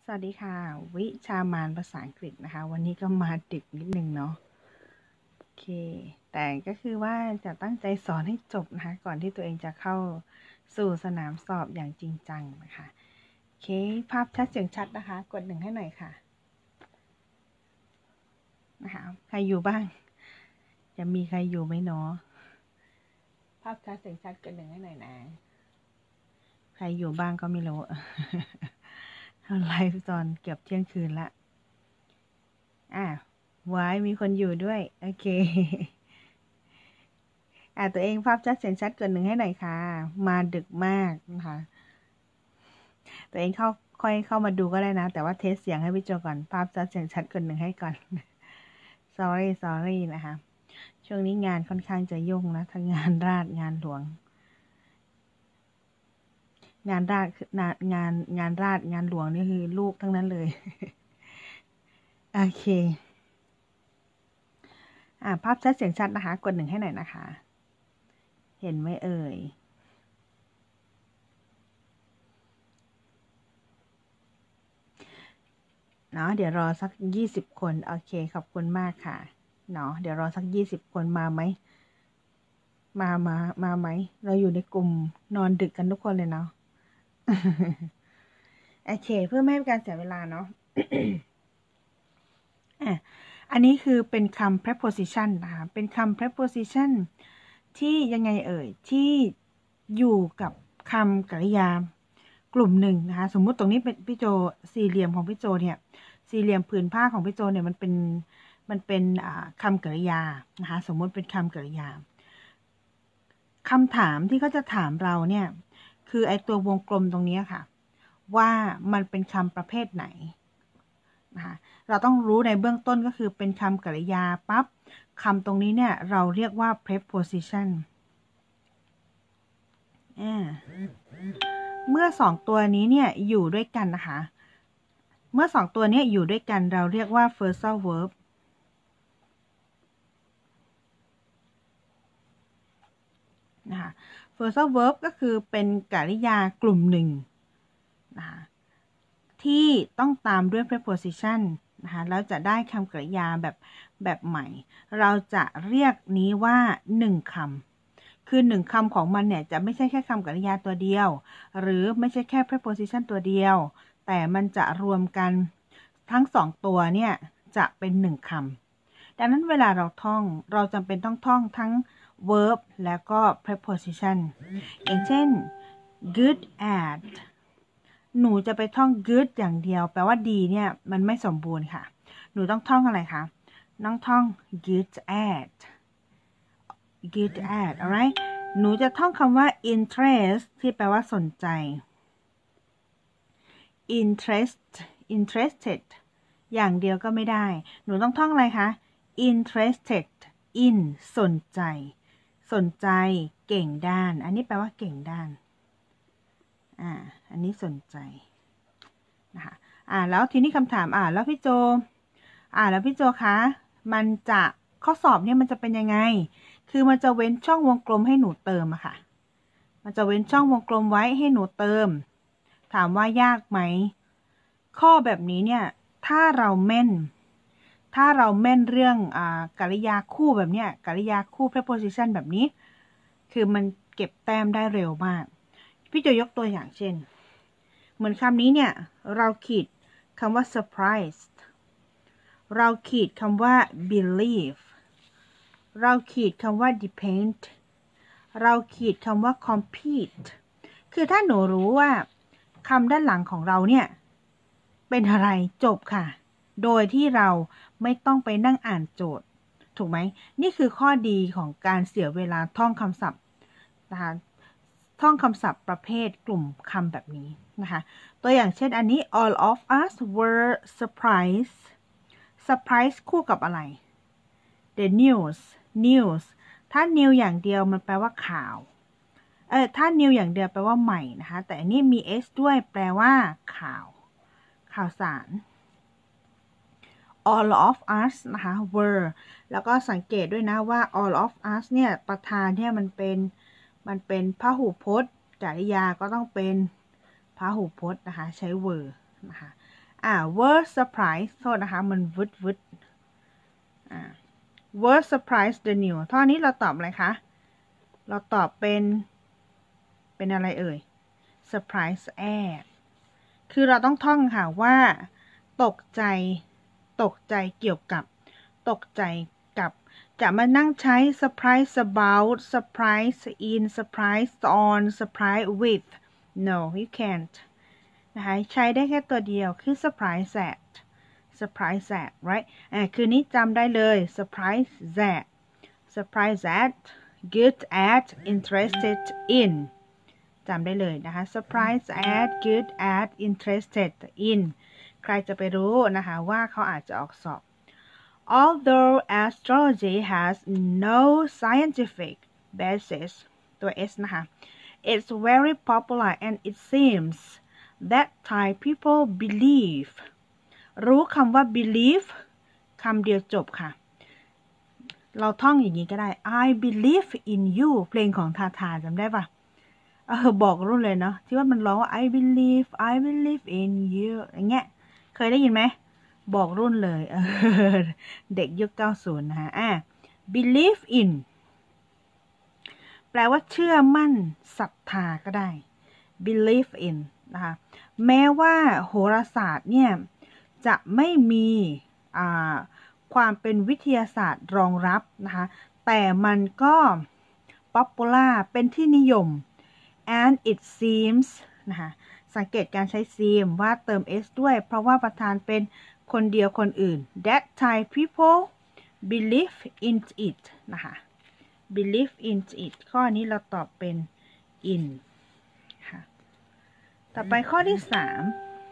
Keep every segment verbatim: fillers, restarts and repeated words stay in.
วัสดีค่ะวิชามานภาษาอังกฤษนะคะวันนี้ก็มาดึกนิดนึงเนาะโอเคแต่ก็คือว่าจะตั้งใจสอนให้จบนะคะก่อนที่ตัวเองจะเข้าสู่สนามสอบอย่างจริงจังนะคะโอเคภาพชัดเสียงชัดนะคะกดหนึ่งให้หน่อยค่ะนะคะใครอยู่บ้างจะมีใครอยู่ไหมเนาะภาพชัดเสียงชัดกดหนึ่งให้หน่อยนะใครอยู่บ้างก็ไม่รู้ ไลฟ์ตอนเกือบเที่ยงคืนละอ่ะไว้มีคนอยู่ด้วยโอเคอ่ะตัวเองภาพชัดเสียงชัดกดหนึ่งให้หน่อยค่ะมาดึกมากนะคะตัวเองเข้าค่อยเข้ามาดูก็ได้นะแต่ว่าเทสเสียงให้พี่โจก่อนภาพชัดเสียงชัดกดหนึ่งให้ก่อน sorry sorry นะคะช่วงนี้งานค่อนข้างจะยุ่งนะทั้งงานราษฎร์งานหลวงงานราษฎร์งานงานงานราษฎร์งานหลวงนี่คือลูกทั้งนั้นเลย โอเคอ่าภาพชัดเสียงชัดนะคะกดหนึ่งให้หน่อยนะคะเห็นไหมเอ่ยเนาะเดี๋ยวรอสักยี่สิบคนโอเคขอบคุณมากค่ะเนาะเดี๋ยวรอสักยี่สิบคนมาไหมมามามาไหมเราอยู่ในกลุ่มนอนดึกกันทุกคนเลยเนาะ โอเคเพื่อไม่ให้การเสียเวลาเนาะ อ่ะอันนี้คือเป็นคำ preposition นะคะเป็นคำ preposition ที่ยังไงเอ่ยที่อยู่กับคำกริยากลุ่มหนึ่งนะคะสมมุติตรงนี้เป็นพี่โจสี่เหลี่ยมของพี่โจเนี่ยสี่เหลี่ยมผืนผ้าของพี่โจเนี่ยมันเป็นมันเป็นคำกริยานะคะสมมุติเป็นคำกริยาคำถามที่เขาจะถามเราเนี่ยคือไอตัววงกลมตรงนี้ค่ะว่ามันเป็นคำประเภทไหนนะคะเราต้องรู้ในเบื้องต้นก็คือเป็นคำกริยาปั๊บคำตรงนี้เนี่ยเราเรียกว่า preposition เมื่อสองตัวนี้เนี่ยอยู่ด้วยกันนะคะเมื่อสองตัวนี้อยู่ด้วยกันเราเรียกว่า phrasal verb นะคะ phrasal verb ก็คือเป็นกริยากลุ่มหนึ่งนะคะที่ต้องตามด้วย preposition นะคะแล้วจะได้คำกริยาแบบแบบใหม่เราจะเรียกนี้ว่าหนึ่งคำคือหนึ่งคำของมันเนี่ยจะไม่ใช่แค่คำกริยาตัวเดียวหรือไม่ใช่แค่ preposition ตัวเดียวแต่มันจะรวมกันทั้งสองตัวเนี่ยจะเป็นหนึ่งคำดังนั้นเวลาเราท่องเราจำเป็นต้องท่องทั้ง verb แล้วก็ preposition อย่างเช่น good at หนูจะไปท่อง good อย่างเดียวแปลว่าดีเนี่ยมันไม่สมบูรณ์ค่ะหนูต้องท่องอะไรคะต้องท่อง good at good at alright หนูจะท่องคำว่า interest ที่แปลว่าสนใจ interest interested อย่างเดียวก็ไม่ได้หนูต้องท่องอะไรคะ interested in สนใจสนใจเก่งด้านอันนี้แปลว่าเก่งด้านอ่าอันนี้สนใจนะคะอ่าแล้วทีนี้คำถามอ่าแล้วพี่โจอ่าแล้วพี่โจคะมันจะข้อสอบเนี่ยมันจะเป็นยังไงคือมันจะเว้นช่องวงกลมให้หนูเติมอะค่ะมันจะเว้นช่องวงกลมไว้ให้หนูเติมถามว่ายากไหมข้อแบบนี้เนี่ยถ้าเราแม่นถ้าเราแม่นเรื่องอ่ากริยาคู่แบบเนี้ยกริยาคู่ preposition แบบนี้คือมันเก็บแต้มได้เร็วมากพี่จะยกตัวอย่างเช่นเหมือนคำนี้เนี่ยเราขีดคำว่า surprised เราขีดคำว่า believe เราขีดคำว่า depend เราขีดคำว่า compete คือถ้าหนูรู้ว่าคำด้านหลังของเราเนี่ยเป็นอะไรจบค่ะโดยที่เราไม่ต้องไปนั่งอ่านโจทย์ถูกไหมนี่คือข้อดีของการเสียเวลาท่องคำศัพท์นะคะท่องคำศัพท์ประเภทกลุ่มคำแบบนี้นะคะตัวอย่างเช่นอันนี้ all of us were surprised surprise คู่กับอะไร the news news ถ้า new อย่างเดียวมันแปลว่าข่าวเออถ้า new อย่างเดียวแปลว่าใหม่นะคะแต่อันนี้มี s ด้วยแปลว่าข่าวข่าวสาร all of us นะคะ were แล้วก็สังเกตด้วยนะว่า all of us เนี่ยประธานเนี่ยมันเป็นมันเป็นพหูพจน์กริยาก็ต้องเป็นพหูพจน์นะคะใช้ were นะคะอ่า were surprised โทษนะคะมันวึดวึดอ่า were surprised the new ท่อนี้เราตอบอะไรคะเราตอบเป็นเป็นอะไรเอ่ย surprise at คือเราต้องท่องค่ะว่าตกใจตกใจเกี่ยวกับตกใจกับจะมานั่งใช้ surprise about surprise in surprise on surprise with no you can't นะคะใช้ได้แค่ตัวเดียวคือ surprise at surprise at right อ่าคืนนี้จำได้เลย surprise at surprise at good at interested in จำได้เลยนะคะ surprise at good at interested in ใครจะไปรู้นะคะว่าเขาอาจจะออกสอบ although astrology has no scientific basis ตัว S นะคะ it's very popular and it seems that Thai people believe รู้คำว่า believe คำเดียวจบค่ะเราท่องอย่างนี้ก็ได้ I believe in you เพลงของทาทาจำได้ปะเออบอกรุ่นเลยเนาะที่ว่ามันร้องว่า I believe I believe in you อย่างเงี้ยเคยได้ยินไหมบอกรุ่นเลยเออเด็กยุคเก้าสิบนะคะอ่ะ believe in แปลว่าเชื่อมั่นศรัทธาก็ได้ believe in นะคะแม้ว่าโหราศาสตร์เนี่ยจะไม่มีอ่าความเป็นวิทยาศาสตร์รองรับนะคะแต่มันก็ popular เป็นที่นิยม and it seems นะคะสังเกตการใช้ seem ว่าเติม s ด้วยเพราะว่าประธานเป็นคนเดียวคนอื่น that Thai people believe in it นะคะ believe in it ข้อนี้เราตอบเป็น in ค่ะต่อไปข้อที่สาม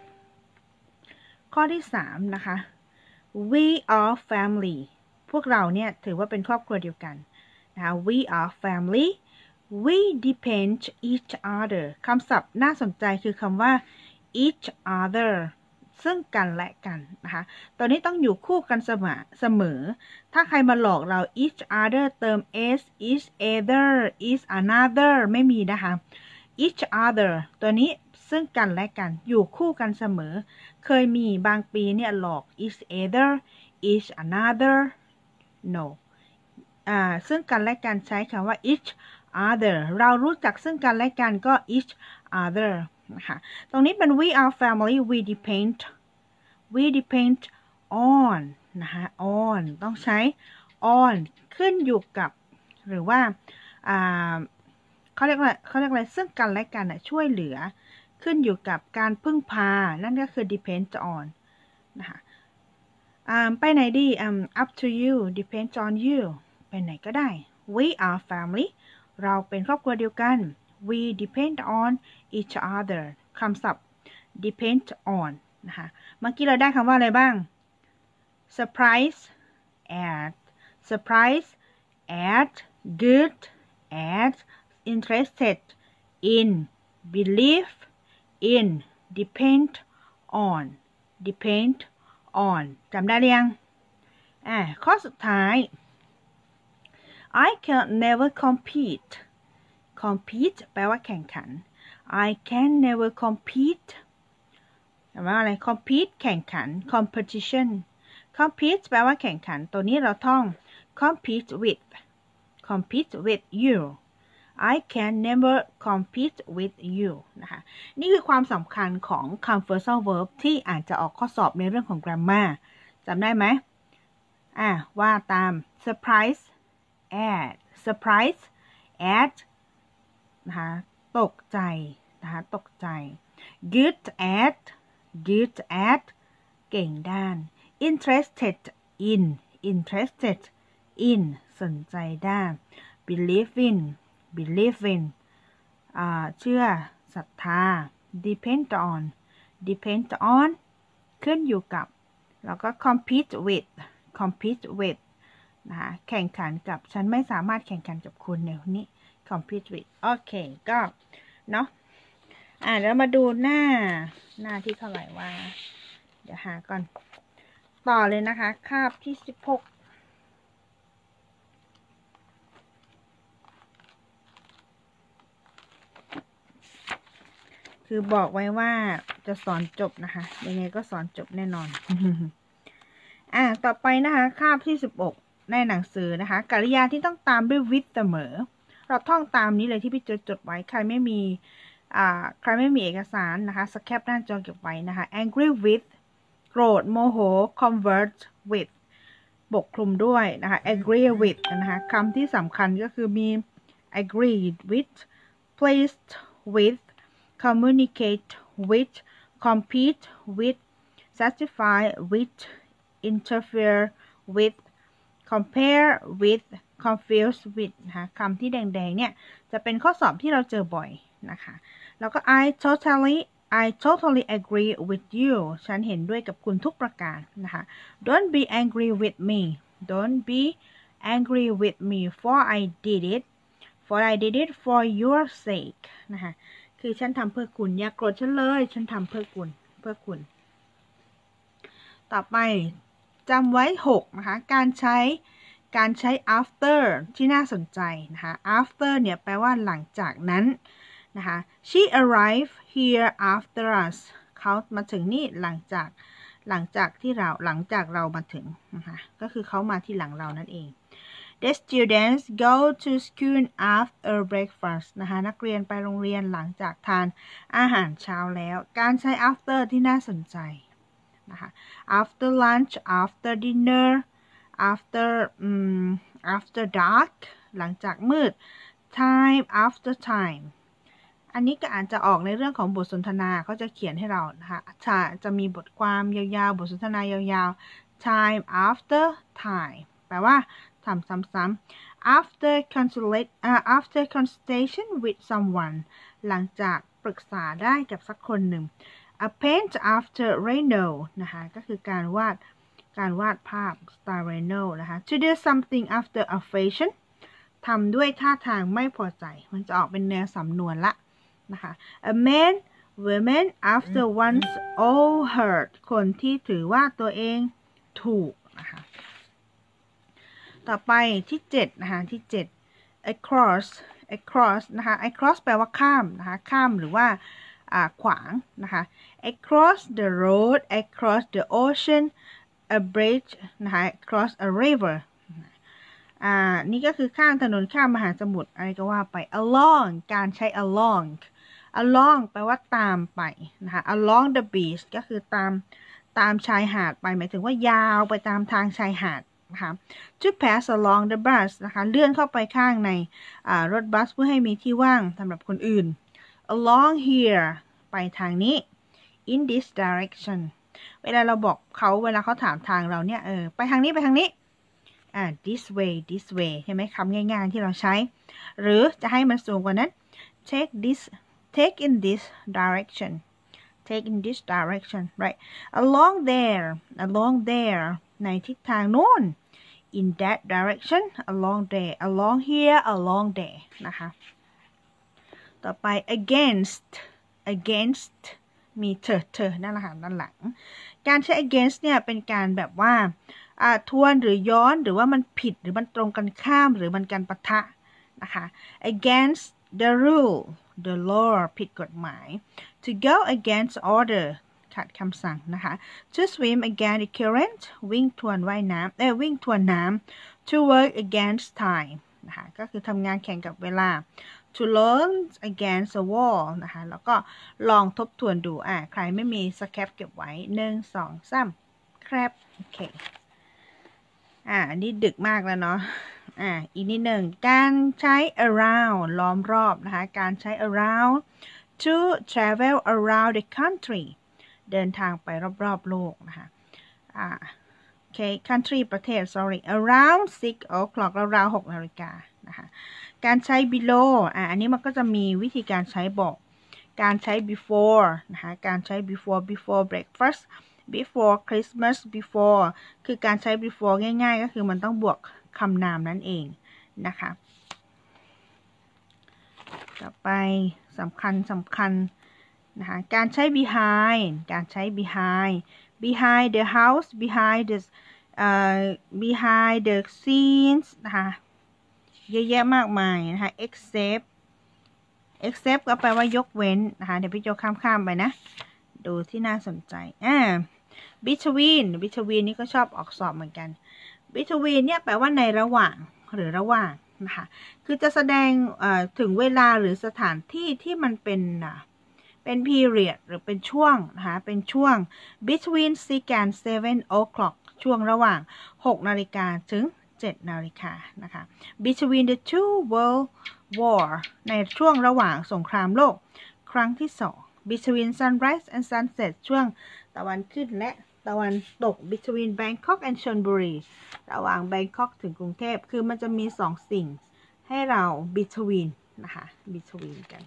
ข้อที่สามนะคะ we are family พวกเราเนี่ยถือว่าเป็นครอบครัวเดียวกันนะคะ we are family we depend each other คำศัพท์น่าสนใจคือคำว่า each other ซึ่งกันและกันนะคะตอนนี้ต้องอยู่คู่กันเสมอเสมอถ้าใครมาหลอกเรา each other เติม s each other is another ไม่มีนะคะ each other ตัวนี้ซึ่งกันและกันอยู่คู่กันเสมอเคยมีบางปีเนี่ยหลอก each other each another no อ่าซึ่งกันและกันใช้คำว่า each other เรารู้จักซึ่งกันและกันก็ each other นะคะตรงนี้เป็น we are family we depend we depend on นะคะ on ต้องใช้ on ขึ้นอยู่กับหรือว่าอ่าเขาเรียกว่าเขาเรียกอะไรซึ่งกันและกันน่ะช่วยเหลือขึ้นอยู่กับการพึ่งพานั่นก็คือ depend on นะคะไปไหนดี um, up to you depends on you ไปไหนก็ได้ we are family เราเป็นครอบครัวเดียวกัน we depend on each other คำศัพท์ depend on นะคะเมื่อกี้เราได้คำว่าอะไรบ้าง surprise at surprise at good at interested in believe in depend on depend on จำได้หรือยังอ่าข้อสุดท้าย I can never compete compete แปลว่าแข่งขัน I can never compete แปลว่าอะไร compete แข่งขัน competition compete แปลว่าแข่งขันตัวนี้เราท่อง compete with compete with you I can never compete with you นะคะนี่คือความสำคัญของคำ phrasal verb ที่อาจจะออกข้อสอบในเรื่องของ grammar จำได้ไหมอ่ะว่าตาม surprise at surprise at นะคะตกใจนะคะตกใจ good at good at เก่งด้าน interested in interested in สนใจด้าน believe in believe in อ่าเชื่อศรัทธา depend on depend on ขึ้นอยู่กับแล้วก็ compete with compete with นะคะแข่งขันกับฉันไม่สามารถแข่งขันกับคุณในนี้ compete with โอเคก็เนาะอ่าแล้วมาดูหน้าหน้าที่เท่าไหร่ว่าเดี๋ยวหาก่อนต่อเลยนะคะคาบที่สิบหกคือบอกไว้ว่าจะสอนจบนะคะยังไงก็สอนจบแน่นอน อ่าต่อไปนะคะคาบที่สิบหกในหนังสือนะคะกริยาที่ต้องตามด้วย with เสมอเราท่องตามนี้เลยที่พี่จดจดไว้ใครไม่มีอ่าใครไม่มีเอกสารนะคะสแคปหน้าจอเก็บไว้นะคะ angry with โกรธโมโห convert with บวกคลุมด้วยนะคะ agree with นะคะคำที่สำคัญก็คือมี agree with pleased with communicate with compete with satisfy with interfere with compare with confuse with นะคะคำที่แดงๆเนี่ยจะเป็นข้อสอบที่เราเจอบ่อยนะคะแล้วก็ I totally I totally agree with you ฉันเห็นด้วยกับคุณทุกประการนะคะ Don't be angry with me Don't be angry with me for I did it for I did it for your sake นะคะคือฉันทำเพื่อคุณอย่าโกรธฉันเลยฉันทำเพื่อคุณเพื่อคุณต่อไปจำไว้หกนะคะการใช้การใช้ after ที่น่าสนใจนะคะ after เนี่ยแปลว่าหลังจากนั้นนะคะ she arrived here after us เขามาถึงนี่หลังจากหลังจากที่เราหลังจากเรามาถึงนะคะก็คือเขามาที่หลังเรานั่นเอง The students go to school after breakfast นะคะนักเรียนไปโรงเรียนหลังจากทานอาหารเช้าแล้วการใช้ after ที่น่าสนใจนะคะ after lunch after dinner after um, after dark หลังจากมืด time after time อันนี้ก็อาจจะออกในเรื่องของบทสนทนาเขาจะเขียนให้เรานะคะจะจะมีบทความยาวๆบทสนทนายาวๆ time after time แปลว่าทำซ้ำๆ after consult uh, after consultation with someone หลังจากปรึกษาได้กับสักคนหนึ่งA paint after Reno นะคะก็คือการวาดการวาดภาพ style Reno นะคะ to do something after a fashion ทำด้วยท่าทางไม่พอใจมันจะออกเป็นแนวสำนวนละนะคะ a man women after one's own hurt คนที่ถือว่าตัวเองถูกนะคะต่อไปที่เจ็ดนะคะที่เจ็ด across across นะคะ across แปลว่าข้ามนะคะข้ามหรือว่าขวางนะคะ across the road across the ocean a bridge นะคะ across a river อ่านี่ก็คือข้ามถนนข้ามมหาสมุทรอะไรก็ว่าไป along การใช้ along along แปลว่าตามไปนะคะ along the beach ก็คือตามตามชายหาดไปหมายถึงว่ายาวไปตามทางชายหาดนะคะ to pass along the bus นะคะเลื่อนเข้าไปข้างในรถบัสเพื่อให้มีที่ว่างสำหรับคนอื่นalong here ไปทางนี้ in this direction เวลาเราบอกเขาเวลาเขาถามทางเราเนี่ยเออไปทางนี้ไปทางนี้อ่า this way this way ใช่ไหมคำง่ายๆที่เราใช้หรือจะให้มันสูงกว่านั้น take this take in this direction take in this direction right along there along there ในทิศทางโน้น in that direction along there along here along there นะคะต่อไป against against มีเธอเธอนั่นแหละค่ะด้านหลังการใช้ against เนี่ยเป็นการแบบว่าทวนหรือย้อนหรือว่ามันผิดหรือมันตรงกันข้ามหรือมันการปะทะนะคะ against the rule the law ผิดกฎหมาย to go against order ขัดคำสั่งนะคะ to swim against the current วิ่งทวนว่ายน้ำเอ้ยวิ่งทวนน้ำ to work against time นะคะก็คือทำงานแข่งกับเวลาto learn against a wall นะคะแล้วก็ลองทบทวนดูอ่ะใครไม่มีสแคปเก็บไว้หนึ่งสองสามครับโอเคอ่ะอันนี้ดึกมากแล้วเนาะอ่ะอีกนิดหนึ่งการใช้ around ล้อมรอบนะคะการใช้ around to travel around the country เดินทางไปรอบๆโลกนะคะอ่ะโอเค country ประเทศ sorry around six o'clock ราวๆหกนาฬิกานะคะการใช้ below อ่ะอันนี้มันก็จะมีวิธีการใช้บอกการใช้ before นะคะการใช้ before before breakfast before Christmas before คือการใช้ before ง่ายๆก็คือมันต้องบวกคำนามนั่นเองนะคะต่อไปสำคัญสำคัญนะคะการใช้ behind การใช้ behind behind the house behind the uh, behind the scenes นะคะเยอะแยะมากมายนะคะ except except ก็แปลว่ายกเว้นนะคะเดี๋ยวพี่โจข้ามๆไปนะดูที่น่าสนใจอ่า between between นี่ก็ชอบออกสอบเหมือนกัน between เนี่ยแปลว่าในระหว่างหรือระหว่างนะคะคือจะแสดงถึงเวลาหรือสถานที่ที่มันเป็นเป็น period หรือเป็นช่วงนะคะเป็นช่วง between six and seven o'clock ช่วงระหว่างหกนาฬิกาถึงเจ็ดนาฬิกานะคะ between the two world war ในช่วงระหว่างสงครามโลกครั้งที่สอง between sunrise and sunset ช่วงตะวันขึ้นและตะวันตก between Bangkok and Chonburi ระหว่าง Bangkok ถึงกรุงเทพคือมันจะมีสองสิ่งให้เรา between นะคะ between กัน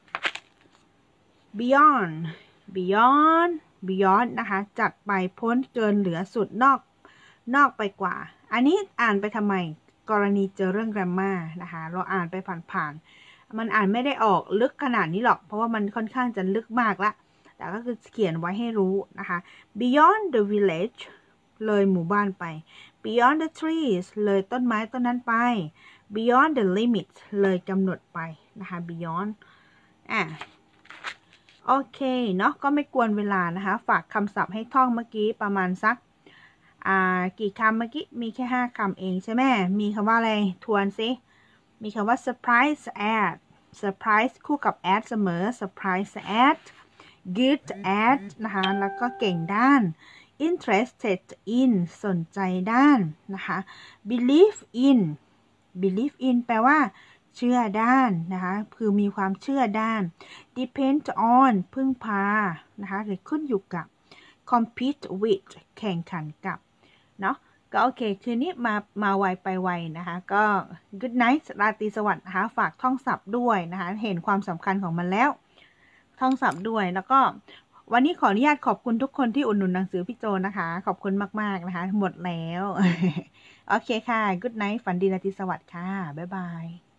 beyond beyond beyond นะคะจัดไปพ้นเกินเหลือสุดนอกนอกไปกว่าอันนี้อ่านไปทำไมกรณีเจอเรื่อง grammar นะคะเราอ่านไปผ่านๆมันอ่านไม่ได้ออกลึกขนาดนี้หรอกเพราะว่ามันค่อนข้างจะลึกมากละแต่ก็คือเขียนไว้ให้รู้นะคะ beyond the village เลยหมู่บ้านไป beyond the trees เลยต้นไม้ต้นนั้นไป beyond the limit เลยกำหนดไปนะคะ beyond อ่ะโอเคเนาะก็ไม่กวนเวลานะคะฝากคำศัพท์ให้ท่องเมื่อกี้ประมาณสักอ่ากี่คำเมื่อกี้มีแค่ห้าคำเองใช่ไหมมีคำว่าอะไรทวนซิมีคำว่า surprise at surprise คู่กับ at เสมอ surprise at good at นะคะแล้วก็เก่งด้าน interested in สนใจด้านนะคะ believe in believe in แปลว่าเชื่อด้านนะคะคือมีความเชื่อด้าน depend on พึ่งพานะคะหรือขึ้นอยู่กับ compete with แข่งขันกับเนาะก็โอเคคืนนี้มามาไวไปไวนะคะก็ good night ราตรีสวัสดิ์นะคะฝากท่องศัพท์ด้วยนะคะเห็นความสำคัญของมันแล้วท่องศัพท์ด้วยแล้วก็วันนี้ขออนุญาตขอบคุณทุกคนที่อุดหนุนหนังสือพี่โจนะคะขอบคุณมากๆนะคะหมดแล้ว โอเคค่ะ good night ฝันดีราตรีสวัสดิ์ค่ะบ๊ายบาย